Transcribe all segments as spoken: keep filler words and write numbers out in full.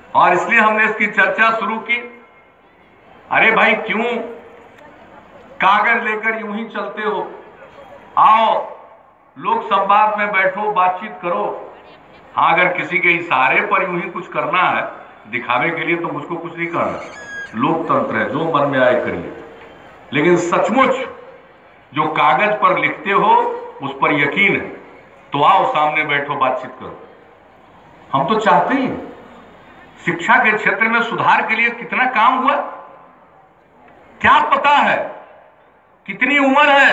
और इसलिए हमने इसकी चर्चा शुरू की। अरे भाई, क्यों कागज लेकर यूं ही चलते हो? आओ, लोक संवाद में बैठो, बातचीत करो। हाँ, अगर किसी के इशारे पर यूं ही कुछ करना है दिखावे के लिए, तो मुझको कुछ नहीं करना, लोकतंत्र है, जो मन में आए करिए। लेकिन सचमुच जो कागज पर लिखते हो उस पर यकीन है तो आओ, सामने बैठो, बातचीत करो। हम तो चाहते ही शिक्षा के क्षेत्र में सुधार के लिए कितना काम हुआ, क्या पता है, कितनी उम्र है।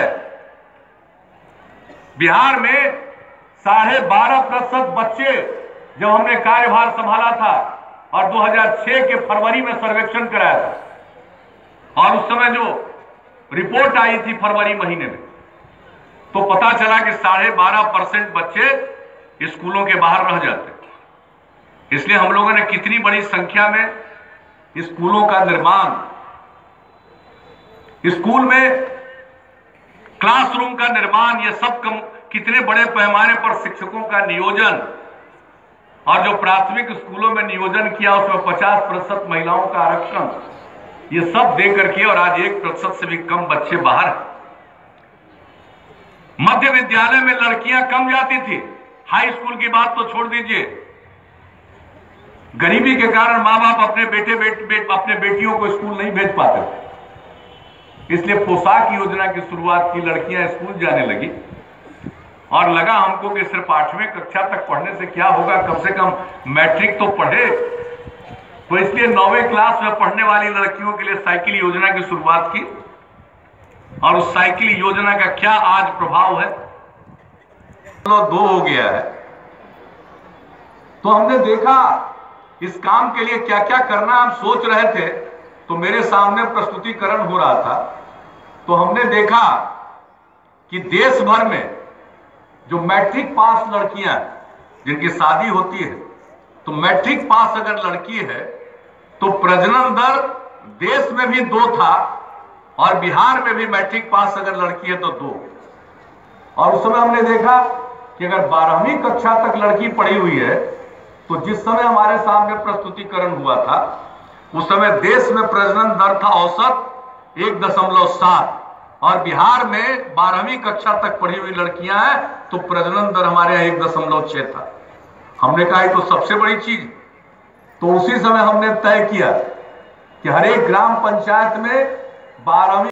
बिहार में साढ़े बारह प्रतिशत बच्चे, जब हमने कार्यभार संभाला था और दो हज़ार छह के फरवरी में सर्वेक्षण कराया था, और उस समय जो रिपोर्ट आई थी फरवरी महीने में, तो पता चला कि साढ़े बारह परसेंट बच्चे स्कूलों के बाहर रह जाते। इसलिए हम लोगों ने कितनी बड़ी संख्या में स्कूलों का निर्माण, स्कूल में क्लासरूम का निर्माण, ये सब कम, कितने बड़े पैमाने पर शिक्षकों का नियोजन, और जो प्राथमिक स्कूलों में नियोजन किया उसमें पचास प्रतिशत महिलाओं का आरक्षण, ये सब देकर के, और आज एक प्रतिशत से भी कम बच्चे बाहर हैं। मध्य विद्यालय में लड़कियां कम जाती थी, हाई स्कूल की बात तो छोड़ दीजिए। गरीबी के कारण मां बाप अपने बेटे बेट, बेट, अपने बेटियों को स्कूल नहीं भेज पाते थे, इसलिए पोशाक योजना की शुरुआत की, लड़कियां स्कूल जाने लगी, और लगा हमको कि सिर्फ आठवीं कक्षा तक पढ़ने से क्या होगा, कम से कम मैट्रिक तो पढ़े। तो इसलिए नौवीं क्लास में पढ़ने वाली लड़कियों के लिए साइकिल योजना की शुरुआत की, और उस साइकिल योजना का क्या आज प्रभाव है, दो हो गया है। तो हमने देखा इस काम के लिए क्या क्या करना हम सोच रहे थे, तो मेरे सामने प्रस्तुतिकरण हो रहा था, तो हमने देखा कि देश भर में जो मैट्रिक पास लड़कियां जिनकी शादी होती है, तो मैट्रिक पास अगर लड़की है तो प्रजनन दर देश में भी दो था, और बिहार में भी मैट्रिक पास अगर लड़की है तो दो। और उस समय हमने देखा कि अगर बारहवीं कक्षा तक लड़की पढ़ी हुई है, तो जिस समय हमारे सामने प्रस्तुतिकरण हुआ था उस समय देश में प्रजनन दर था औसत एक दशमलव सात, और बिहार में बारहवीं कक्षा तक पढ़ी हुई लड़कियां हैं तो प्रजनन दर हमारे यहाँ एक दशमलव छह था। हमने कहा ये तो सबसे बड़ी चीज। तो उसी समय हमने तय किया कि हर एक ग्राम पंचायत में बारहवीं